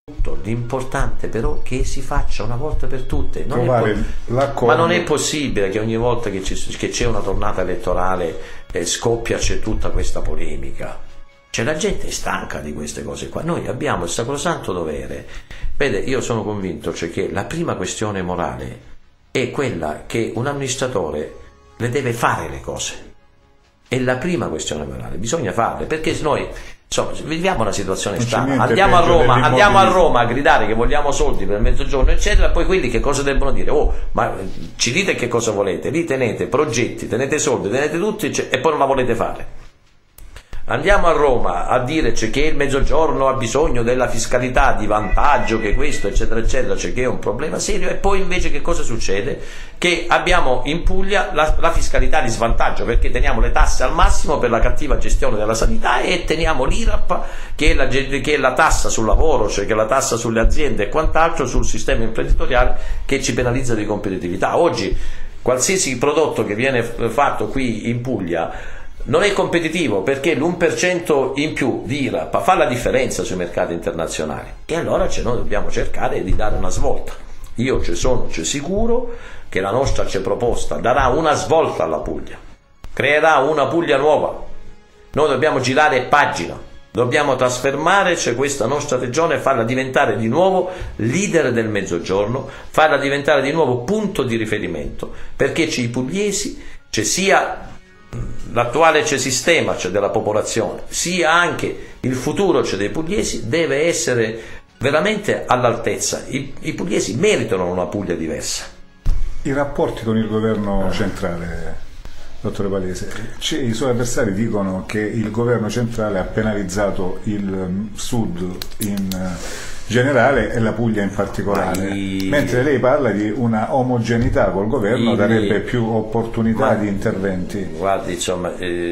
L'importante però che si faccia una volta per tutte. Ma non è possibile che ogni volta che c'è una tornata elettorale c'è tutta questa polemica. Cioè, la gente è stanca di queste cose qua. Noi abbiamo il sacrosanto dovere. Vede, io sono convinto che la prima questione morale è quella che un amministratore le deve fare le cose. È la prima questione morale, bisogna farle, perché noi insomma viviamo una situazione strana. Andiamo a Roma a gridare che vogliamo soldi per il mezzogiorno eccetera, poi quelli che cosa debbono dire? Oh, ma ci dite che cosa volete, lì tenete progetti, tenete soldi, tenete tutti e poi non la volete fare. Andiamo a Roma a dire che il mezzogiorno ha bisogno della fiscalità di vantaggio, che questo eccetera eccetera, che è un problema serio, e poi invece che cosa succede? Che abbiamo in Puglia la fiscalità di svantaggio, perché teniamo le tasse al massimo per la cattiva gestione della sanità e teniamo l'IRAP, che è la tassa sul lavoro, cioè che è la tassa sulle aziende e quant'altro, sul sistema imprenditoriale, che ci penalizza di competitività. Oggi qualsiasi prodotto che viene fatto qui in Puglia non è competitivo, perché l'1% in più di IRAP fa la differenza sui mercati internazionali, e allora noi dobbiamo cercare di dare una svolta. Io sono sicuro che la nostra proposta darà una svolta alla Puglia, creerà una Puglia nuova. Noi dobbiamo girare pagina, dobbiamo trasformare questa nostra regione e farla diventare di nuovo leader del Mezzogiorno, farla diventare di nuovo punto di riferimento, perché i pugliesi, sia l'attuale sistema della popolazione, sia anche il futuro dei pugliesi, deve essere veramente all'altezza. I pugliesi meritano una Puglia diversa. I rapporti con il governo centrale, dottore Palese, i suoi avversari dicono che il governo centrale ha penalizzato il sud in generale e la Puglia in particolare, mentre lei parla di una omogeneità col governo, darebbe più opportunità di interventi. Guardi, insomma,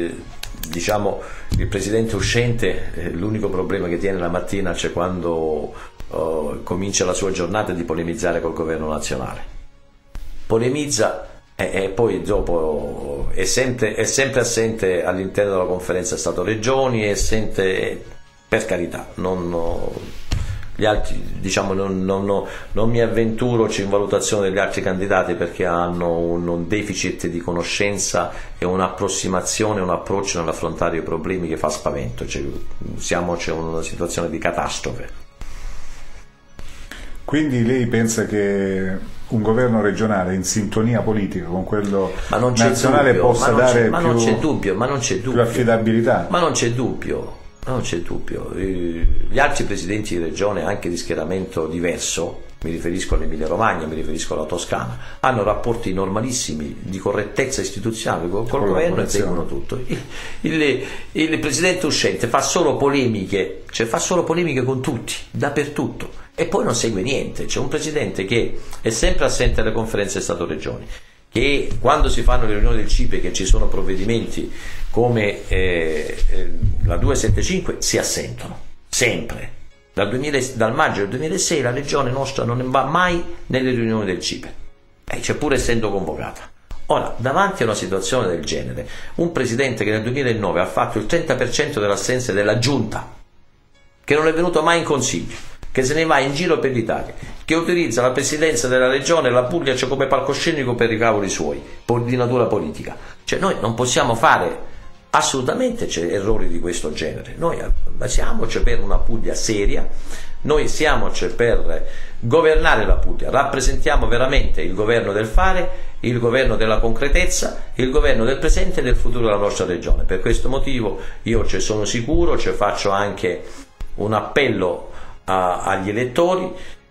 diciamo, il presidente uscente, l'unico problema che tiene la mattina quando comincia la sua giornata di polemizzare col governo nazionale. Polemizza e poi dopo è sempre assente all'interno della conferenza Stato-Regioni, è assente, per carità, gli altri, diciamo, non mi avventuro in valutazione degli altri candidati, perché hanno un deficit di conoscenza e un'approssimazione, un approccio nell'affrontare i problemi che fa spavento. Siamo in una situazione di catastrofe. Quindi lei pensa che un governo regionale in sintonia politica con quello nazionale possa dare più affidabilità? Ma non c'è dubbio. Non c'è dubbio. Gli altri presidenti di regione, anche di schieramento diverso, mi riferisco all'Emilia Romagna, mi riferisco alla Toscana, hanno rapporti normalissimi di correttezza istituzionale col governo e seguono tutto. Il presidente uscente fa solo polemiche, con tutti, dappertutto, e poi non segue niente. C'è un presidente che è sempre assente alle conferenze Stato-Regioni, che quando si fanno le riunioni del CIPE, che ci sono provvedimenti come la 275, si assentono sempre. Dal maggio del 2006 la regione nostra non va mai nelle riunioni del CIPE, c'è pure essendo convocata. Ora, davanti a una situazione del genere, un presidente che nel 2009 ha fatto il 30% delle assenze della giunta, che non è venuto mai in consiglio, che se ne va in giro per l'Italia, che utilizza la presidenza della regione e la Puglia come palcoscenico per i cavoli suoi, di natura politica. Noi non possiamo fare assolutamente errori di questo genere. Noi siamo per una Puglia seria, noi siamo per governare la Puglia, rappresentiamo veramente il governo del fare, il governo della concretezza, il governo del presente e del futuro della nostra regione. Per questo motivo io sono sicuro, faccio anche un appello agli elettori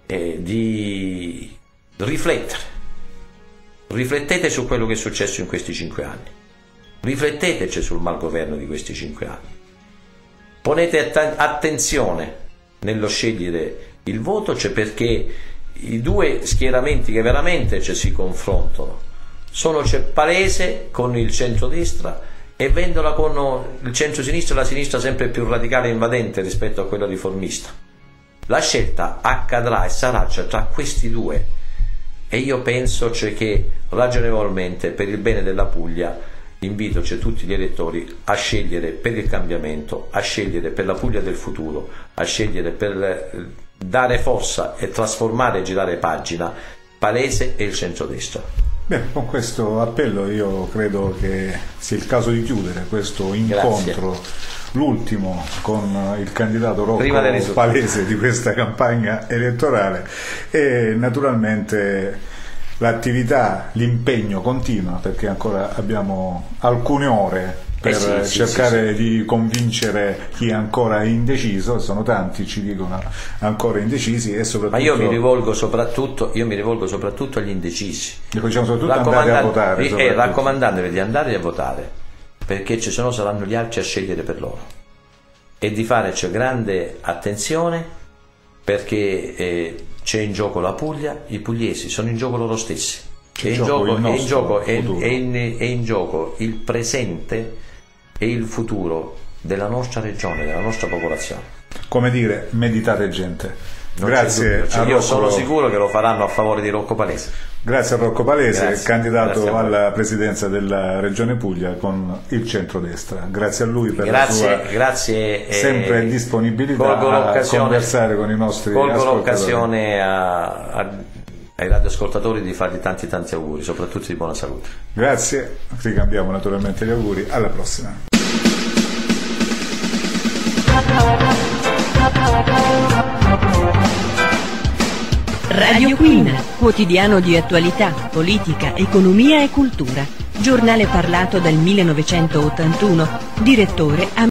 di riflettere. Riflettete su quello che è successo in questi 5 anni, rifletteteci sul malgoverno di questi 5 anni, ponete attenzione nello scegliere il voto, perché i due schieramenti che veramente si confrontano sono Palese con il centrodestra e Vendola con il centro-sinistra, la sinistra sempre più radicale e invadente rispetto a quella riformista. La scelta accadrà e sarà tra questi due, e io penso che ragionevolmente, per il bene della Puglia, invito tutti gli elettori a scegliere per il cambiamento, a scegliere per la Puglia del futuro, a scegliere per dare forza e trasformare e girare pagina Palese e il centrodestra. Beh, con questo appello io credo che sia il caso di chiudere questo incontro. Grazie. L'ultimo con il candidato Rocco Palese di questa campagna elettorale, e naturalmente l'attività, l'impegno continua, perché ancora abbiamo alcune ore per cercare di convincere chi è ancora indeciso. Sono tanti, ci dicono, ancora indecisi, e soprattutto... Ma io mi rivolgo soprattutto agli indecisi, diciamo, soprattutto andate a votare, raccomandandovi di andare a votare, perché saranno gli altri a scegliere per loro, e di fare grande attenzione, perché c'è in gioco la Puglia, i pugliesi sono in gioco loro stessi, è in gioco il presente e il futuro della nostra regione, della nostra popolazione. Come dire, meditate gente. Non grazie a io sono sicuro che lo faranno a favore di Rocco Palese. Grazie a Rocco Palese, candidato alla presidenza della Regione Puglia con il centrodestra. Grazie a lui per la sua sempre disponibilità a conversare con i nostri ascoltatori. Colgo l'occasione ai radioascoltatori di fargli tanti auguri, soprattutto di buona salute. Grazie, ricambiamo naturalmente gli auguri, alla prossima. Radio Queen, quotidiano di attualità, politica, economia e cultura. Giornale parlato dal 1981. Direttore